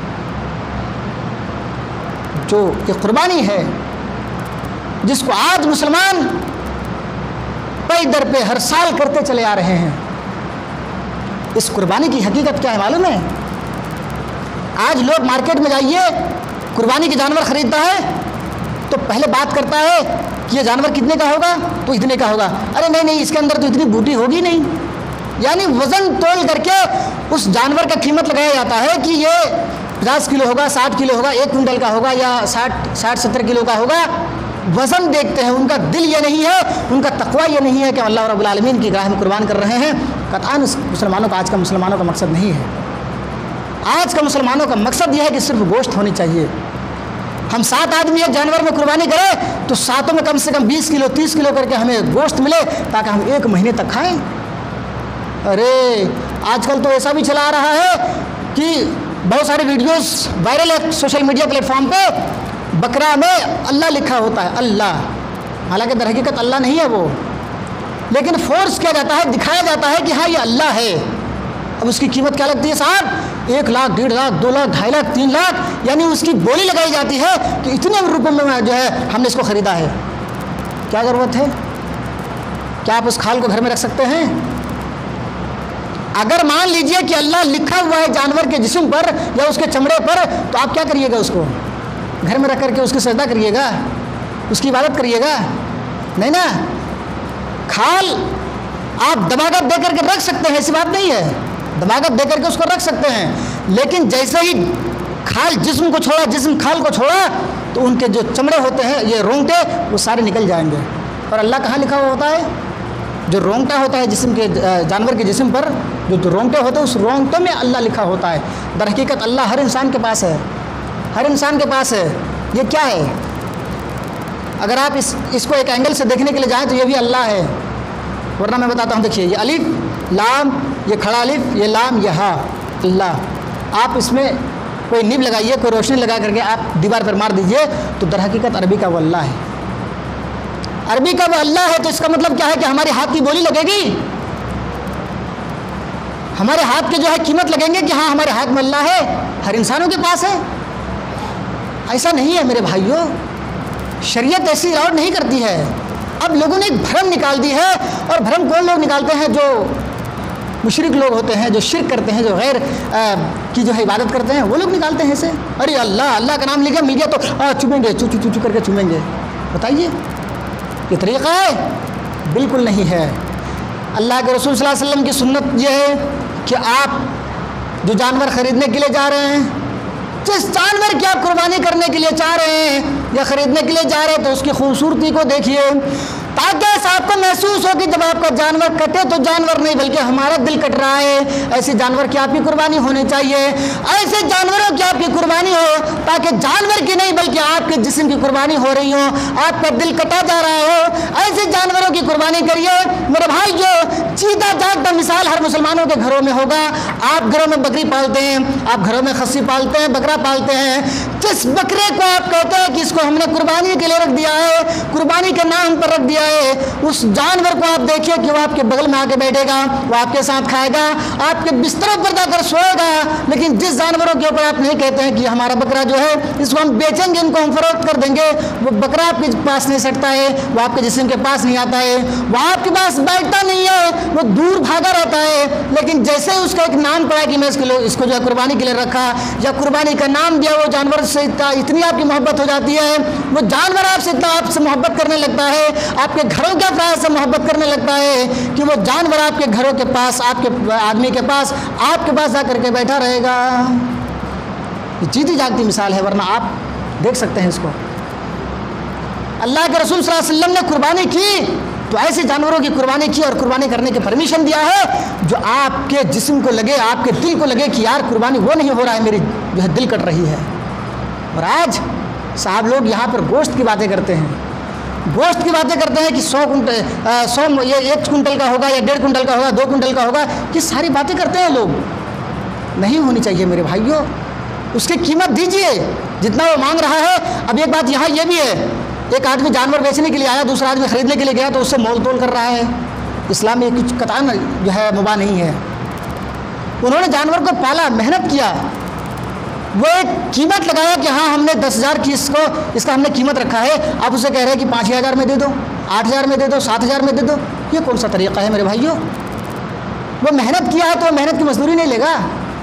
Speaker 1: जो ये कुर्बानी है जिसको आज मुसलमान पे दर पे हर साल करते चले आ रहे हैं, इस कुर्बानी की हकीकत क्या है मालूम है? आज लोग मार्केट में जाइए, कुर्बानी के जानवर खरीदता है तो पहले बात करता है कि ये जानवर कितने का होगा, तो इतने का होगा। अरे नहीं नहीं, इसके अंदर तो इतनी बूटी होगी नहीं। यानी वज़न तोल करके उस जानवर का कीमत लगाया जाता है कि ये पचास किलो होगा, साठ किलो होगा, एक कुंटल का होगा या साठ साठ सत्तर किलो का होगा। वज़न देखते हैं, उनका दिल ये नहीं है, उनका तक़वा ये नहीं है कि अल्लाह रब्बुल आलमीन की राह में कुर्बान कर रहे हैं। कतआन मुसलमानों का आज का मुसलमानों का मकसद नहीं है। आज का मुसलमानों का मकसद यह है कि सिर्फ गोश्त होनी चाहिए। हम सात आदमी एक जानवर में कुर्बानी करें तो सातों में कम से कम बीस किलो तीस किलो करके हमें गोश्त मिले ताकि हम एक महीने तक खाएं। अरे आजकल तो ऐसा भी चला रहा है कि बहुत सारे वीडियोस वायरल है सोशल मीडिया प्लेटफॉर्म पे, बकरा में अल्लाह लिखा होता है, अल्लाह, हालांकि दर हकीकत अल्लाह नहीं है वो, लेकिन फोर्स किया जाता है, दिखाया जाता है कि हाँ ये अल्लाह है। अब उसकी कीमत क्या लगती है साहब? एक लाख डेढ़ लाख दो लाख ढाई लाख तीन लाख, यानी उसकी बोली लगाई जाती है कि इतने रुपए में जो है हमने इसको ख़रीदा है। क्या ज़रूरत है? क्या आप उस खाल को घर में रख सकते हैं? اگر مان لیجئے کہ اللہ لکھا ہوا ہے جانور کے جسم پر یا اس کے چمڑے پر، تو آپ کیا کریے گا؟ اس کو گھر میں رکھ کر کے اس کی سجدہ کریے گا، اس کی عبادت کریے گا؟ نہیں نا۔ کھال آپ دباغت دے کر کے رکھ سکتے ہیں، ایسی بات نہیں ہے، دباغت دے کر کے اس کو رکھ سکتے ہیں، لیکن جیسے ہی کھال جسم کو چھوڑا، جسم کھال کو چھوڑا، تو ان کے جو چمڑے ہوتے ہیں، یہ رونگٹے، وہ سارے نکل جائیں گے۔ اور اللہ کہاں لکھا ہوا ہوتا ہے؟ جو رونگٹا ہوتا ہے جسم کے جانور کے جسم پر، جو رونگٹے ہوتے ہیں، اس رونگٹوں میں اللہ لکھا ہوتا ہے۔ در حقیقت اللہ ہر انسان کے پاس ہے، ہر انسان کے پاس ہے۔ یہ کیا ہے؟ اگر آپ اس اس کو ایک اینگل سے دیکھنے کے لیے جائیں تو یہ بھی اللہ ہے، ورنہ میں بتاتا ہوں۔ دیکھیے، یہ الف لام، یہ کھڑا الف، یہ لام، یہ ہا، اللہ۔ آپ اس میں کوئی نیب لگائیے، کوئی روشنی لگا کر کے آپ دیوار پر مار دیجئے، تو در حقیقت عربی کا وہ اللہ ہے، عربی کا وہ اللہ ہے۔ تو اس کا مطلب کیا ہے کہ ہمارے ہاتھ کی بولی لگے گی، ہمارے ہاتھ کے جو ہے قیمت لگیں گے کہ ہاں ہمارے ہاتھ میں اللہ ہے، ہر انسانوں کے پاس ہے؟ ایسا نہیں ہے میرے بھائیوں، شریعت ایسی راؤٹ نہیں کرتی ہے۔ اب لوگوں نے ایک بھرم نکال دی ہے، اور بھرم کون لوگ نکالتے ہیں؟ جو مشرک لوگ ہوتے ہیں، جو شرک کرتے ہیں، جو غیر کی جو ہے عبادت کرتے ہیں، وہ لوگ نکالتے ہیں ایسے۔ ارے اللہ اللہ کا نام لے گیا، مل گیا تو چومیں گے، چو چو چو کر کے چومیں گے۔ بتائیے یہ طریقہ ہے؟ بالکل نہیں ہے۔ اللہ کے رسول صلی اللہ علیہ وسلم کی سنت یہ ہے کہ آپ جو جانور خریدنے کے لیے جا رہے ہیں، جس جانور کی آپ قربانی کرنے کے لیے چاہ رہے ہیں یا خریدنے کے لیے جا رہے ہیں، تو اس کی خوبصورتی کو دیکھیے، تاکہ ایسا آپ کو محسوس ہو کہ جب آپ کا جانور کٹے تو جانور نہیں بلکہ ہمارا دل کٹ رہا ہے۔ ایسے جانور کی آپ کی قربانی ہونی چاہیے، ایسے جانوروں کی آپ کی قربانی ہو تاکہ جانور کی نہیں بلکہ آپ کے جسم کی قربانی ہو رہی ہو، آپ کا دل کٹا جا رہا ہو، ایسے جانوروں کی قربانی کریے۔ میرے بھائی، جو چیتا جاگتا مثال ہر مسلمانوں کے گھروں میں ہوگا۔ آپ گھروں میں بکری پالتے ہیں، آپ گھروں میں خصی پالتے ہیں، بکرا پالتے ہیں، جس بکرے کو آپ کہتے ہیں کہ اس کو ہم نے قربانی کے لیے رکھ دیا ہے، قربانی کے نام پر رکھ دیا ہے، اس جانور کو آپ دیکھیے کہ وہ آپ کے بغل میں آ کے بیٹھے گا، وہ آپ کے ساتھ کھائے گا، آپ کے بستروں پر جا کر سوئے گا۔ لیکن جس جانوروں کے اوپر آپ نہیں کہتے ہیں کہ ہمارا بکرا جو ہے اس کو ہم بیچیں گے، ان کو ہم فروخت کر دیں گے، وہ بکرا آپ کے پاس نہیں سٹتا ہے، وہ آپ کے جسم کے پاس نہیں آتا ہے، وہ آپ کے پاس بیٹھتا نہیں ہے، وہ دور بھاگا رہتا ہے۔ لیکن جیسے اس کا ایک نام پڑا کہ میں اس کو اس کو جو ہے قربانی کے لیے رکھا یا قربانی کا نام دیا، وہ جانور سے اتنی آپ کی محبت ہو جاتی ہے، وہ جانور آپ سے اتنا آپ سے محبت کرنے لگتا ہے، آپ کے گھروں کے افراد سے محبت کرنے لگتا ہے کہ وہ جانور آپ کے گھروں کے پاس، آپ کے آدمی کے پاس، آپ کے پاس جا کر کے بیٹھا رہے گا۔ یہ جیتی جاگتی مثال ہے، ورنہ آپ دیکھ سکتے ہیں اس کو۔ اللہ کے رسول صلی اللہ علیہ وسلم نے قربانی کی تو ایسے جانوروں کی قربانی کی اور قربانی کرنے کی پرمیشن دیا ہے جو آپ کے جسم کو لگے، آپ کے دل کو لگے کہ یار قربانی وہ نہیں ہو رہا ہے، میری جو ہے دل کٹ رہی ہے۔ اور آج صاحب لوگ یہاں پر گوشت کی باتیں کرتے ہیں، گوشت کی باتیں کرتے ہیں کہ سو کنٹل سو یہ ایک کنٹل کا ہوگا یا ڈیڑھ کنٹل کا ہوگا، دو کنٹل کا ہوگا، یہ ساری باتیں کرتے ہیں لوگ۔ نہیں ہونی چاہیے میرے بھائیوں، اس کی قیمت دیجئے جتنا وہ مانگ رہا ہے۔ اب ایک بات یہاں یہ بھی ہے، ایک آدمی جانور بیچنے کے لیے آیا، دوسرا آدمی خریدنے کے لیے گیا تو اس سے مول تول کر رہا ہے۔ اسلام میں کچھ قطعاً جو ہے مباح نہیں ہے۔ انہوں نے جانور کو پالا، محنت کیا، وہ ایک قیمت لگایا کہ ہاں ہم نے دس ہزار کی اس کو اس کا ہم نے قیمت رکھا ہے، آپ اسے کہہ رہے ہیں کہ پانچ ہزار میں دے دو، آٹھ ہزار میں دے دو، سات ہزار میں دے دو۔ یہ کون سا طریقہ ہے میرے بھائیوں؟ وہ محنت کیا ہے تو وہ محنت کی مزدوری نہیں لے گا۔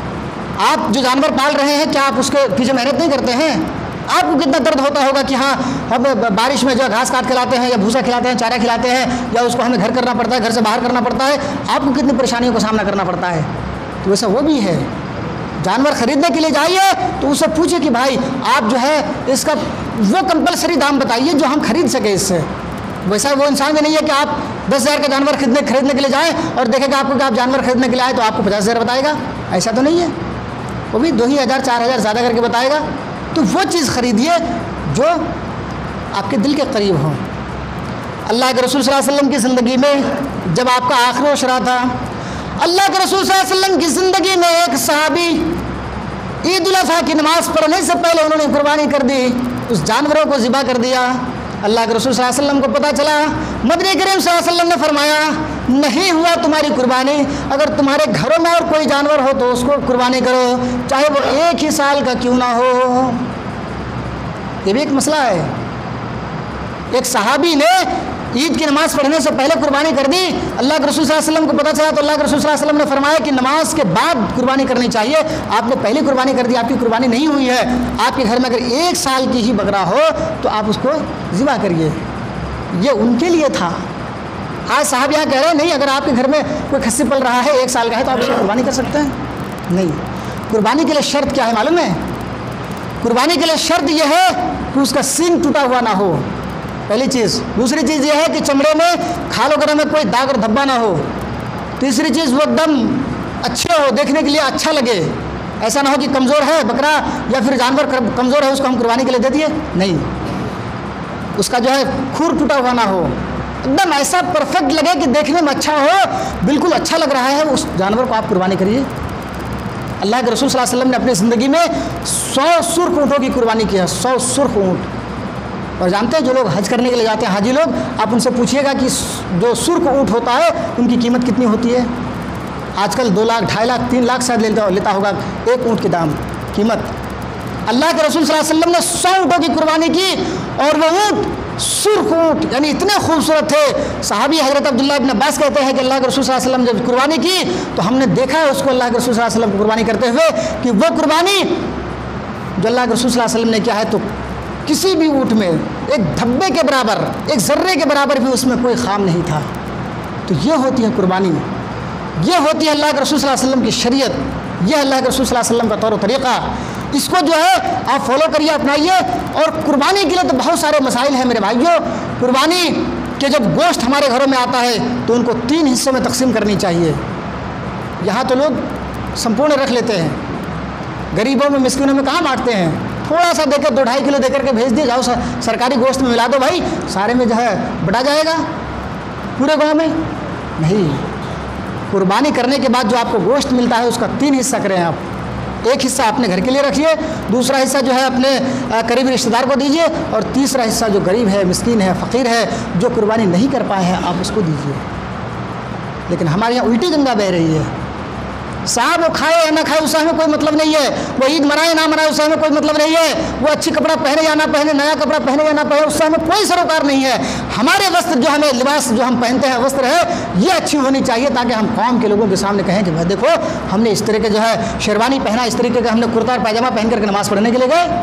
Speaker 1: آپ جو جانور پال رہے ہیں، کیا آپ اس کے پیچھے محنت نہیں کرتے ہیں؟ آپ کو کتنا درد ہوتا ہوگا کہ ہاں ہم بارش میں جو گھاس کاٹ کھلاتے ہیں یا بھوسا کھلاتے ہیں، چارہ کھلاتے ہیں، یا اس کو ہمیں گھر کرنا پڑتا ہے، گھر سے باہر کرنا پڑتا ہے، آپ کو کتنی پریشانیوں کا سامنا کرنا پڑتا ہے۔ تو ویسا وہ بھی ہے، جانور خریدنے کے لیے جائیے تو اسے پوچھے کہ بھائی آپ جو ہے اس کا وہ کمپلسری دام بتائیے جو ہم خرید سکیں اس سے۔ ویسا وہ انسان بھی نہیں ہے کہ آپ دس ہزار کا جانور خریدنے خریدنے کے لیے جائیں اور دیکھیں کہ آپ کو کہ آپ جانور خریدنے کے لیے آئے تو آپ کو پچاس ہزار بتائے گا، ایسا تو نہیں ہے، وہ بھی دو ہی ہزار چار ہزار زیادہ کر کے بتائے گا۔ تو وہ چیز خریدیے جو آپ کے دل کے قریب ہو۔ اللہ کے رسول صلی اللہ علیہ وسلم کی زندگی میں جب آپ کا آخری عشرہ تھا، اللہ کے رسول صلی اللہ علیہ وسلم کی زندگی میں ایک صحابی عید الاضحیٰ کی نماز پڑھنے سے پہلے انہوں نے قربانی کر دی، اس جانوروں کو ذبح کر دیا۔ اللہ کے رسول صلی اللہ علیہ وسلم کو پتہ چلا، مدنی کریم صلی اللہ علیہ وسلم نے فرمایا نہیں ہوا تمہاری قربانی، اگر تمہارے گھروں میں اور کوئی جانور ہو تو اس کو قربانی کرو، چاہے وہ ایک ہی سال کا کیوں نہ ہو۔ یہ بھی ایک مسئلہ ہے۔ ایک صحابی نے عید کی نماز پڑھنے سے پہلے قربانی کر دی، اللہ کے رسول صلی اللہ علیہ وسلم کو پتہ چلا تو اللہ کے رسول صلی اللہ علیہ وسلم نے فرمایا کہ نماز کے بعد قربانی کرنی چاہیے، آپ نے پہلی قربانی کر دی، آپ کی قربانی نہیں ہوئی ہے، آپ کے گھر میں اگر ایک سال کی ہی بکرا ہو تو آپ اس کو ذبح کریے۔ یہ ان کے لیے تھا۔ آج صاحب یہاں کہہ رہے ہیں نہیں، اگر آپ کے گھر میں کوئی کھسی پل رہا ہے ایک سال کا ہے تو آپ اس کو قربانی کر سکتے ہیں؟ نہیں، قربانی کے لیے شرط کیا ہے معلوم ہے؟ قربانی کے لیے شرط یہ ہے کہ اس کا سینگ ٹوٹا ہوا نہ ہو، پہلی چیز۔ دوسری چیز یہ ہے کہ چمڑے میں کھال وغیرہ میں کوئی داغ اور دھبا نہ ہو۔ تیسری چیز وہ دم اچھے ہو، دیکھنے کے لیے اچھا لگے، ایسا نہ ہو کہ کمزور ہے بکرا یا پھر جانور کمزور ہے اس کو ہم قربانی کے لیے دے دیے، نہیں، اس کا جو ہے کھور ٹوٹا ہوا نہ ہو، ایک دم ایسا پرفیکٹ لگے کہ دیکھنے میں اچھا ہو، بالکل اچھا لگ رہا ہے، اس جانور کو آپ قربانی کریے۔ اللہ کے رسول صلی اللہ علیہ وسلم نے اپنی زندگی میں سو سرخ اونٹوں کی قربانی کی ہے، سو سرخ اونٹ۔ اور جانتے ہیں جو لوگ حج کرنے کے لیے جاتے ہیں حاجی لوگ، آپ ان سے پوچھیے گا کہ جو سرخ اونٹ ہوتا ہے ان کی قیمت کتنی ہوتی ہے؟ آج کل دو لاکھ ڈھائی لاکھ تین لاکھ شاید لیتا لیتا ہوگا ایک اونٹ کی دام قیمت۔ اللہ کے رسول صلی اللہ علیہ وسلم نے سو اونٹوں کی قربانی کی، اور وہ اونٹ سرخ اونٹ، یعنی اتنے خوبصورت تھے۔ صحابی حضرت عبداللہ ابن عباس کہتے ہیں کہ اللہ کے رسول صلی اللہ علیہ وسلم جب قربانی کی تو ہم نے دیکھا ہے اس کو، اللہ کے رسول صلی اللہ علیہ وسلم کو قربانی کرتے ہوئے، کہ وہ قربانی جو اللہ کے رسول صلی اللہ علیہ وسلم نے کیا ہے تو کسی بھی اونٹ میں ایک دھبے کے برابر، ایک ذرے کے برابر بھی اس میں کوئی خام نہیں تھا۔ تو یہ ہوتی ہے قربانی، یہ ہوتی ہے اللہ کے رسول صلی اللہ علیہ وسلم کی شریعت، یہ اللہ کے رسول صلی اللہ علیہ وسلم کا طور و طریقہ۔ اس کو جو ہے آپ فالو کریے، اپنائیے۔ اور قربانی کے لیے تو بہت سارے مسائل ہیں میرے بھائیوں۔ قربانی کے جب گوشت ہمارے گھروں میں آتا ہے تو ان کو تین حصوں میں تقسیم کرنی چاہیے۔ یہاں تو لوگ سمپورن رکھ لیتے ہیں، غریبوں میں مسکینوں میں کہاں بانٹتے ہیں؟ تھوڑا سا دے کر دو ڈھائی کلو دے کر کے بھیج دیے، جاؤ سرکاری گوشت میں ملا دو بھائی، سارے میں جو ہے بڑا جائے گا پورے گاؤں میں۔ نہیں، قربانی کرنے کے بعد جو آپ کو گوشت ملتا ہے اس کا تین حصہ کریں آپ۔ ایک حصہ اپنے گھر کے لیے رکھیے، دوسرا حصہ جو ہے اپنے قریبی رشتہ دار کو دیجیے، اور تیسرا حصہ جو غریب ہے، مسکین ہے، فقیر ہے، جو قربانی نہیں کر پائے ہیں آپ اس کو دیجیے۔ لیکن ہمارے یہاں الٹی گنگا بہہ رہی ہے۔ صاحب وہ کھائے یا نہ کھائے اس سے ہمیں کوئی مطلب نہیں ہے، وہ عید منائے نہ منائے اس سے ہمیں کوئی مطلب نہیں ہے، وہ اچھی کپڑا پہنے یا نہ پہنے، نیا کپڑا پہنے یا نہ پہنے اس سے ہمیں کوئی سروکار نہیں ہے۔ ہمارے وسط جو ہمیں لباس جو ہم پہنتے ہیں وسطر ہے یہ اچھی ہونی چاہیے، تاکہ ہم قوم کے لوگوں کے سامنے کہیں کہ بھائی دیکھو ہم نے اس طرح کے جو ہے شیروانی پہنا، اس طریقے کا ہم نے کرتا اور پائجامہ پہن کر کے نماز پڑھنے کے لیے گئے۔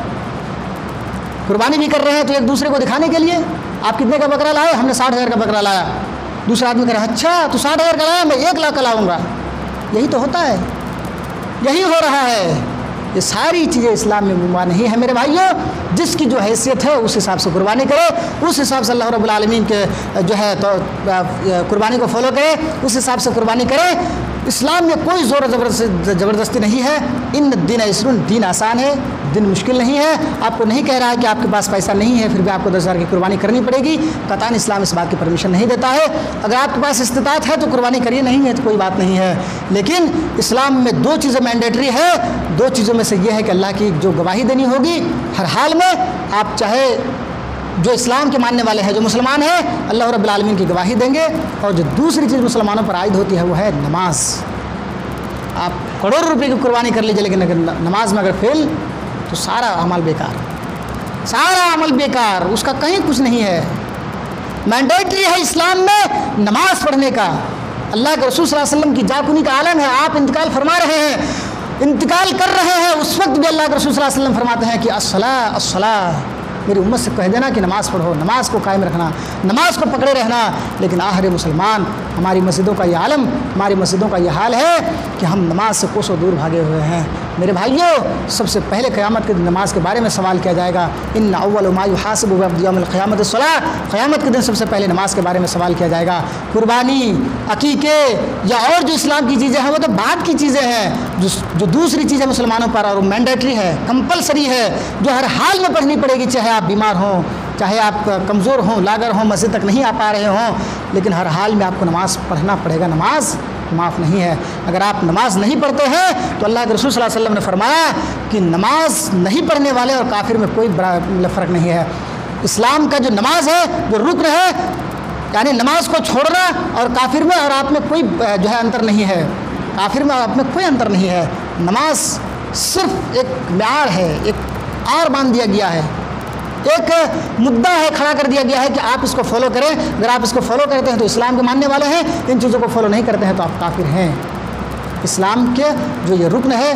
Speaker 1: قربانی بھی کر رہے ہیں تو ایک دوسرے کو دکھانے کے لیے، آپ کتنے کا بکرا لائے؟ ہم نے ساٹھ ہزار کا بکرا لایا۔ دوسرا آدمی کہہ رہا ہے اچھا تو ساٹھ ہزار کا لایا، میں ایک لاکھ کا لاؤں گا۔ یہی تو ہوتا ہے، یہی ہو رہا ہے۔ یہ ساری چیزیں اسلام میں ممنوع نہیں ہے میرے بھائیوں۔ جس کی جو حیثیت ہے اس حساب سے قربانی کرے، اس حساب سے اللہ رب العالمین کے جو ہے تو قربانی کو فالو کرے، اس حساب سے قربانی کرے۔ اسلام میں کوئی زور و زبردستی نہیں ہے۔ ان دین یسر، دین آسان ہے، دن مشکل نہیں ہے۔ آپ کو نہیں کہہ رہا ہے کہ آپ کے پاس پیسہ نہیں ہے پھر بھی آپ کو دس ہزار کی قربانی کرنی پڑے گی، قطعاً اسلام اس بات کی پرمیشن نہیں دیتا ہے۔ اگر آپ کے پاس استطاعت ہے تو قربانی کریے، نہیں ہے تو کوئی بات نہیں ہے۔ لیکن اسلام میں دو چیزیں مینڈیٹری ہے، دو چیزوں میں سے یہ ہے کہ اللہ کی جو گواہی دینی ہوگی ہر حال میں، آپ چاہے جو اسلام کے ماننے والے ہیں، جو مسلمان ہیں، اللہ رب العالمین کی گواہی دیں گے۔ اور جو دوسری چیز مسلمانوں پر عائد ہوتی ہے وہ ہے نماز۔ آپ کروڑوں روپے کی قربانی کر لیجیے لیکن اگر نماز میں اگر فیل تو سارا عمل بیکار، سارا عمل بیکار، اس کا کہیں کچھ نہیں ہے۔ مینڈیٹری ہے اسلام میں نماز پڑھنے کا۔ اللہ کے رسول صلی اللہ علیہ وسلم کی جاکنی کا عالم ہے، آپ انتقال فرما رہے ہیں، انتقال کر رہے ہیں، اس وقت بھی اللہ کے رسول صلی اللہ علیہ وسلم فرماتے ہیں کہ الصلاۃ الصلاۃ، میری امت سے کہہ دینا کہ نماز پڑھو، نماز کو قائم رکھنا، نماز کو پکڑے رہنا۔ لیکن آخر مسلمان، ہماری مسجدوں کا یہ عالم، ہماری مسجدوں کا یہ حال ہے کہ ہم نماز سے کوسوں دور بھاگے ہوئے ہیں۔ میرے بھائیوں، سب سے پہلے قیامت کے دن نماز کے بارے میں سوال کیا جائے گا۔ ان اول ما یحاسب العبد یوم القیامۃ الصلاۃ، قیامت کے دن سب سے پہلے نماز کے بارے میں سوال کیا جائے گا۔ قربانی، عقیقے یا اور جو اسلام کی چیزیں ہیں وہ تو بعد کی چیزیں ہیں، جو جو دوسری چیزیں مسلمانوں پر اور مینڈیٹری ہے، کمپلسری ہے، جو ہر حال میں پڑھنی پڑے گی، چاہے آپ بیمار ہوں، چاہے آپ کمزور ہوں، لاغر ہوں، مسجد تک نہیں آ پا رہے ہوں، لیکن ہر حال میں آپ کو نماز پڑھنا پڑے گا۔ نماز معاف نہیں ہے۔ اگر آپ نماز نہیں پڑھتے ہیں تو اللہ کے رسول صلی اللہ علیہ وسلم نے فرمایا کہ نماز نہیں پڑھنے والے اور کافر میں کوئی بڑا فرق نہیں ہے۔ اسلام کا جو نماز ہے، جو رکن ہے، یعنی نماز کو چھوڑنا اور کافر میں اور آپ میں کوئی جو ہے انتر نہیں ہے، کافر میں اور آپ میں کوئی انتر نہیں ہے۔ نماز صرف ایک معیار ہے، ایک آر باندھ دیا گیا ہے، ایک مدعا ہے کھڑا کر دیا گیا ہے کہ آپ اس کو فالو کریں. اگر آپ اس کو فالو کرتے ہیں تو اسلام کے ماننے والے ہیں, ان چیزوں کو فالو نہیں کرتے ہیں تو آپ کافر ہیں. اسلام کے جو یہ رکن ہے,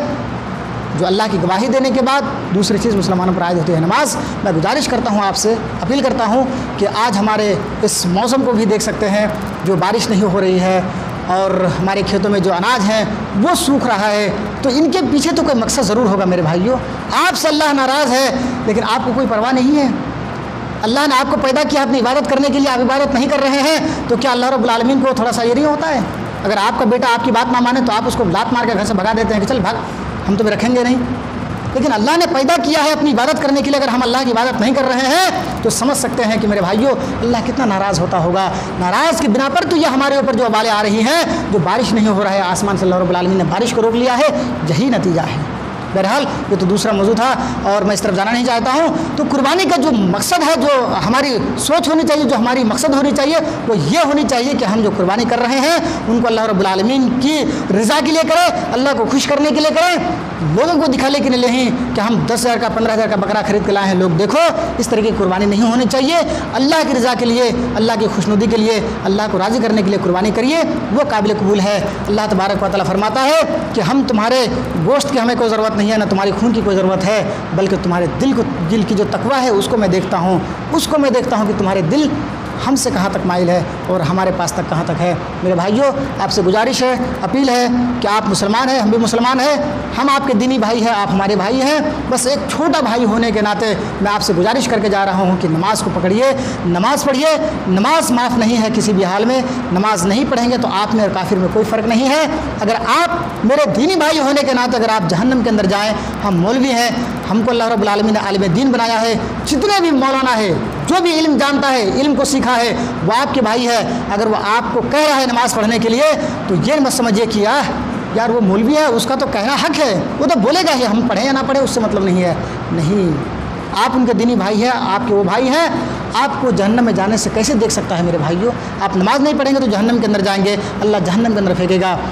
Speaker 1: جو اللہ کی گواہی دینے کے بعد دوسری چیز مسلمانوں پر عائد ہوتی ہے نماز. میں گزارش کرتا ہوں آپ سے, اپیل کرتا ہوں کہ آج ہمارے اس موسم کو بھی دیکھ سکتے ہیں, جو بارش نہیں ہو رہی ہے اور ہمارے کھیتوں میں جو اناج ہیں وہ سوکھ رہا ہے, تو ان کے پیچھے تو کوئی مقصد ضرور ہوگا میرے بھائیوں. آپ سے اللہ ناراض ہے لیکن آپ کو کوئی پرواہ نہیں ہے. اللہ نے آپ کو پیدا کیا اپنی عبادت کرنے کے لیے, آپ عبادت نہیں کر رہے ہیں تو کیا اللہ رب العالمین کو تھوڑا سا یہ نہیں ہوتا ہے؟ اگر آپ کا بیٹا آپ کی بات نہ مانے تو آپ اس کو لات مار کے گھر سے بھگا دیتے ہیں کہ چل بھاگ, ہم تمہیں رکھیں گے نہیں. لیکن اللہ نے پیدا کیا ہے اپنی عبادت کرنے کے لیے, اگر ہم اللہ کی عبادت نہیں کر رہے ہیں تو سمجھ سکتے ہیں کہ میرے بھائیوں اللہ کتنا ناراض ہوتا ہوگا. ناراض کی بنا پر تو یہ ہمارے اوپر جو وبالیں آ رہی ہیں, جو بارش نہیں ہو رہا ہے آسمان سے اللہ رب العالمین نے بارش کو روک لیا ہے, یہی نتیجہ ہے. بہرحال یہ تو دوسرا موضوع تھا اور میں اس طرف جانا نہیں چاہتا ہوں. تو قربانی کا جو مقصد ہے, جو ہماری سوچ ہونی چاہیے, جو ہماری مقصد ہونی چاہیے وہ یہ ہونی چاہیے کہ ہم جو قربانی کر رہے ہیں ان کو اللہ رب العالمین کی رضا کے لیے کریں, اللہ کو خوش کرنے کے لیے کریں, لوگوں کو دکھانے کے لیے نہیں کہ ہم دس ہزار کا پندرہ ہزار کا بکرا خرید کے لائے ہیں, لوگ دیکھو. اس طرح کی قربانی نہیں ہونی چاہیے. اللہ کی رضا کے لیے, اللہ کی خوشنودی کے لیے, اللہ کو راضی کرنے کے لیے قربانی کریے, وہ قابل قبول ہے. اللہ تبارک و تعالیٰ فرماتا ہے کہ ہم تمہارے گوشت کی ہمیں کوئی ضرورت نہیں ہے, نہ تمہاری خون کی کوئی ضرورت ہے, بلکہ تمہارے دل کو, دل کی جو تقویٰ ہے اس کو میں دیکھتا ہوں, اس کو میں دیکھتا ہوں کہ تمہارے دل ہم سے کہاں تک مائل ہے اور ہمارے پاس تک کہاں تک ہے. میرے بھائیوں آپ سے گزارش ہے, اپیل ہے کہ آپ مسلمان ہیں, ہم بھی مسلمان ہیں, ہم آپ کے دینی بھائی ہیں, آپ ہمارے بھائی ہیں. بس ایک چھوٹا بھائی ہونے کے ناطے میں آپ سے گزارش کر کے جا رہا ہوں کہ نماز کو پکڑیے, نماز پڑھیے. نماز معاف نہیں ہے کسی بھی حال میں. نماز نہیں پڑھیں گے تو آپ میں اور کافر میں کوئی فرق نہیں ہے. اگر آپ میرے دینی بھائی ہونے کے ناطے اگر آپ جہنم کے اندر جائیں, ہم مولوی ہیں, ہم کو اللہ رب العالمین نے عالم دین بنایا ہے, جتنے بھی مولانا ہے, جو بھی علم جانتا ہے, علم کو سیکھا ہے, وہ آپ کے بھائی ہے. اگر وہ آپ کو کہہ رہا ہے نماز پڑھنے کے لیے تو یہ مت سمجھیے کہ یار وہ مولوی ہے, اس کا تو کہنا حق ہے, وہ تو بولے گا ہی, ہم پڑھیں یا نہ پڑھیں اس سے مطلب نہیں ہے. نہیں, آپ ان کے دینی بھائی ہیں, آپ کے وہ بھائی ہیں. آپ کو جہنم میں جانے سے کیسے دیکھ سکتا ہے میرے بھائیوں؟ آپ نماز نہیں پڑھیں گے تو جہنم کے اندر جائیں گے, اللہ جہنم کے اندر پھینکے گا,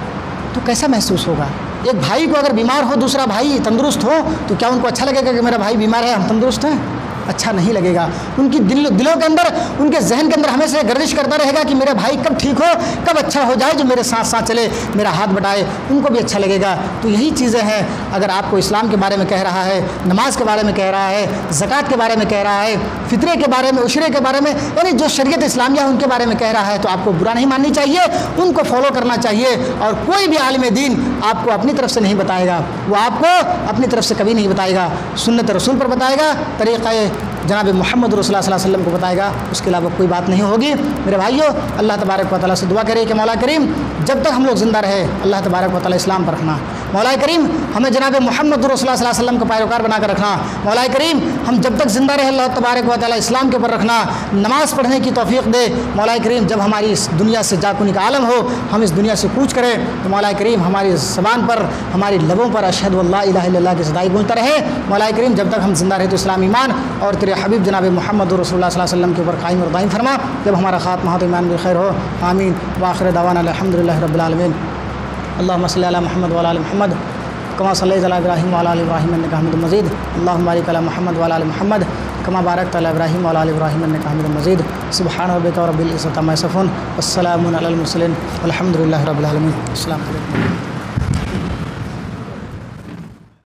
Speaker 1: تو کیسا محسوس ہوگا؟ ایک بھائی کو اگر بیمار ہو, دوسرا بھائی تندرست ہو, تو کیا ان کو اچھا لگے گا کہ میرا بھائی بیمار ہے, ہم تندرست ہیں؟ اچھا نہیں لگے گا. ان کی دل دلوں کے اندر, ان کے ذہن کے اندر ہمیشہ گردش کرتا رہے گا کہ میرا بھائی کب ٹھیک ہو, کب اچھا ہو جائے, جو میرے ساتھ ساتھ چلے, میرا ہاتھ بٹائے, ان کو بھی اچھا لگے گا. تو یہی چیزیں ہیں. اگر آپ کو اسلام کے بارے میں کہہ رہا ہے, نماز کے بارے میں کہہ رہا ہے, زکوٰۃ کے بارے میں کہہ رہا ہے, فطرے کے بارے میں, عشرے کے بارے میں, یعنی جو شریعت اسلامیہ ان کے بارے میں کہہ رہا ہے, تو آپ کو برا نہیں ماننی چاہیے, ان کو فالو کرنا چاہیے. اور کوئی بھی عالم دین آپ کو اپنی طرف سے نہیں بتائے گا, وہ آپ کو اپنی طرف سے کبھی نہیں بتائے گا. سنت رسول پر بتائے گا, طریقہ جناب محمد رسول اللہ صلی اللہ علیہ وسلم کو بتائے گا, اس کے علاوہ کوئی بات نہیں ہوگی. میرے بھائیوں اللہ تبارک و تعالیٰ سے دعا کرے کہ مولا کریم جب تک ہم لوگ زندہ رہے, اللہ تبارک و تعالیٰ اسلام پر رکھنا. مولا کریم ہمیں جناب محمد رسول اللہ صلی اللہ علیہ وسلم کا پیروکار بنا کر رکھنا. مولا کریم ہم جب تک زندہ رہے اللہ تبارک و تعالیٰ اسلام کے اوپر رکھنا. نماز پڑھنے کی توفیق دے. مولا کریم جب ہماری اس دنیا سے جاکنی کا عالم ہو, ہم اس دنیا سے کوچ کریں, تو مولا کریم ہماری زبان پر, ہماری لبوں پر اشہد اللہ الہ الا اللہ کی صدائی گونجتا رہے. مولا کریم جب تک ہم زندہ رہے تو اسلام ایمان اور تیرے حبیب جناب محمد رسول اللہ صلی اللہ علیہ وسلم کے اوپر قائم اور دائم فرما. جب ہمارا خاتمہ ہو تو ایمان بالخیر ہو. آمین. وآخر دعوانا الحمدللہ رب العالمین. اللہم صلی علی محمد وعلی آل محمد کما صلیت علی ابراہیم وعلی آل ابراہیم انک حمید مجید. اللہم بارک علی محمد وعلی آل محمد کما بارکت علی ابراہیم وعلی آل ابراہیم انک حمید مجید. سبحان ربک رب العزۃ عما یصفون والسلام علی المرسلین والحمد للہ رب العالمین. السلام علیکم.